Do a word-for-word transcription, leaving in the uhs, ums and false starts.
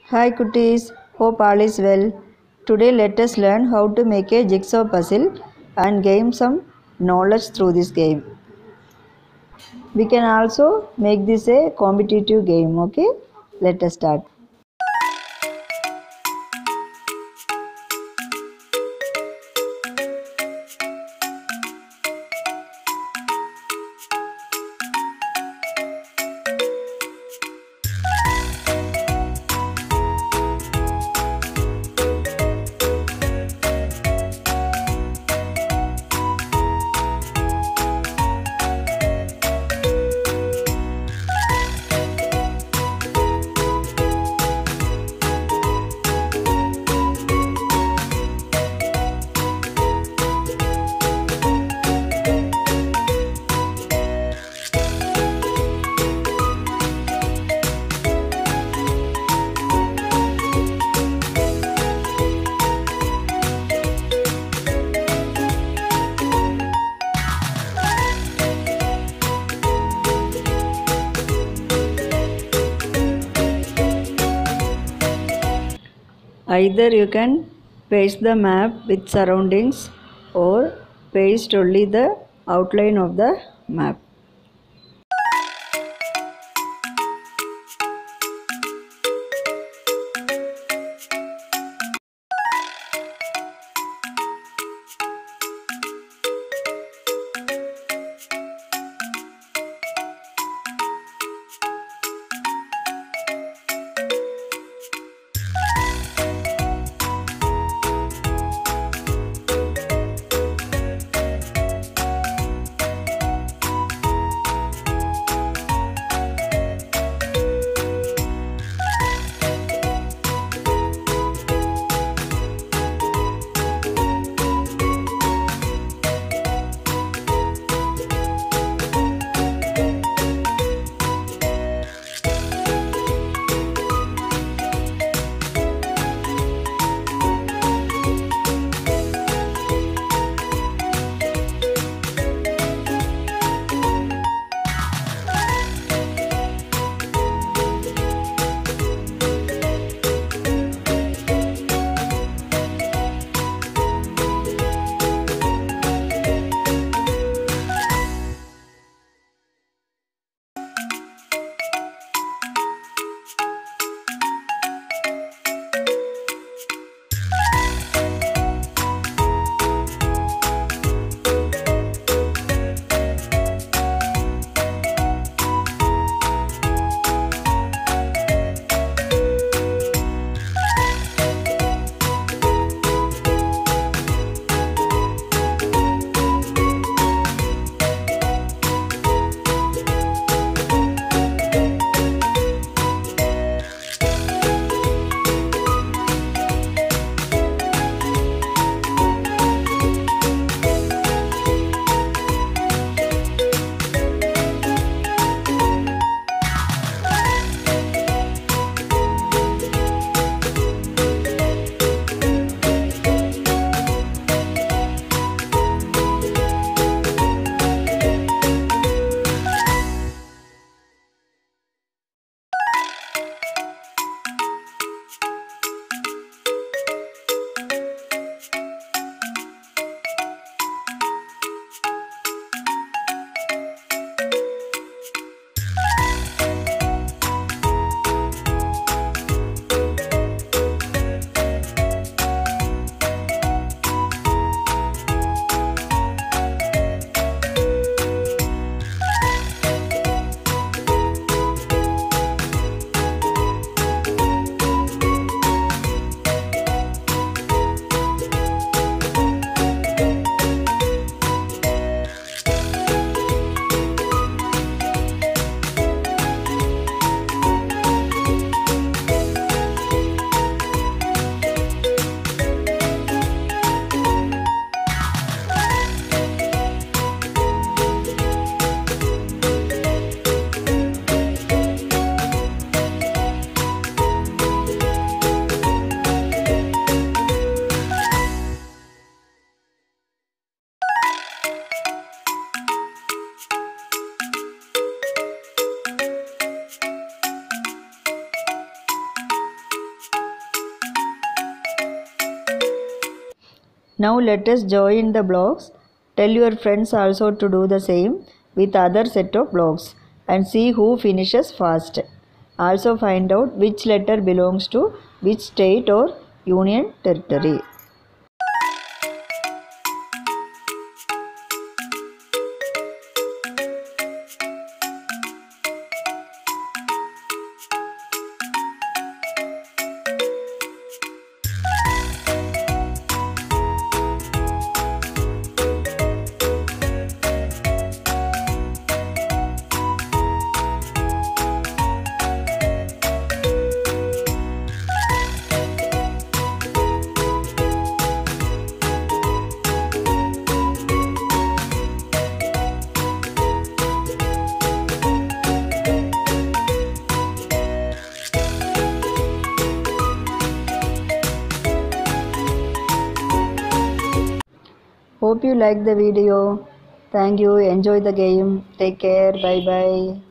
Hi Kutties, hope all is well. Today let us learn how to make a jigsaw puzzle and gain some knowledge through this game. We can also make this a competitive game, okay? Let us start. Either you can paste the map with surroundings or paste only the outline of the map. Now let us join the blocks. Tell your friends also to do the same with other set of blocks and see who finishes fast. Also find out which letter belongs to which state or union territory. Hope you like the video. Thank you. Enjoy the game. Take care. Bye bye.